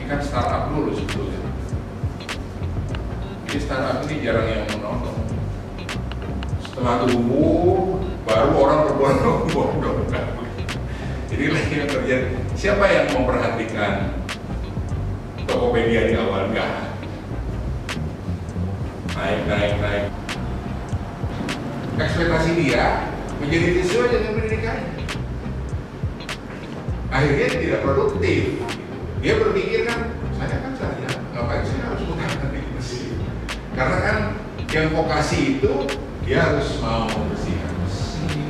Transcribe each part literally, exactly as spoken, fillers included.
kan startup dulu sebetulnya. Jadi startup ini jarang yang menonton. Setelah tumbuh, baru orang berbondong-bondong. Jadi lagi yang terjadi, siapa yang memperhatikan Tokopedia di awal? Enggak. Naik, naik, naik. Ekspektasi dia menjadi sesuai dengan pendidikannya. Akhirnya dia tidak produktif. Dia berpikir kan, saya kan saja, ngapain saya harus menggunakan di mesin? Karena kan yang vokasi itu dia harus mau membersihkan mesin.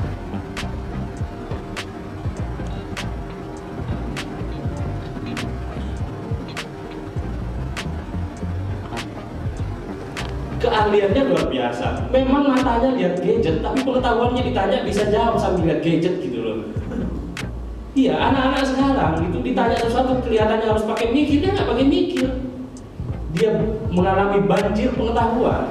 Keahliannya luar biasa. Memang matanya lihat gadget, tapi pengetahuannya ditanya bisa jawab sambil lihat gadget gitu loh. Iya, anak-anak sekarang itu ditanya sesuatu kelihatannya harus pakai mikir, dia nggak pakai mikir. Dia mengalami banjir pengetahuan.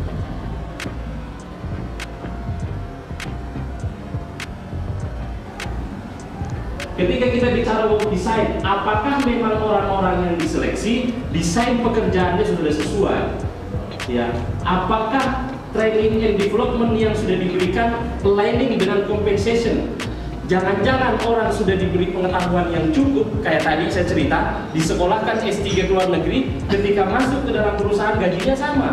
Ketika kita bicara desain, apakah memang orang-orang yang diseleksi desain pekerjaannya sudah sesuai? Ya, apakah training and development yang sudah diberikan aligning dengan compensation? Jangan-jangan orang sudah diberi pengetahuan yang cukup, kayak tadi saya cerita, disekolahkan S tiga ke luar negeri, ketika masuk ke dalam perusahaan gajinya sama.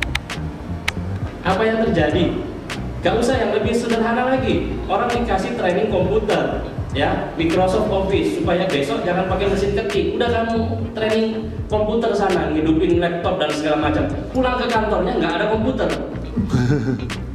Apa yang terjadi? Gak usah yang lebih sederhana lagi, orang dikasih training komputer, ya, Microsoft Office, supaya besok jangan pakai mesin ketik. Udah kamu training komputer sana, ngidupin laptop dan segala macam. Pulang ke kantornya nggak ada komputer.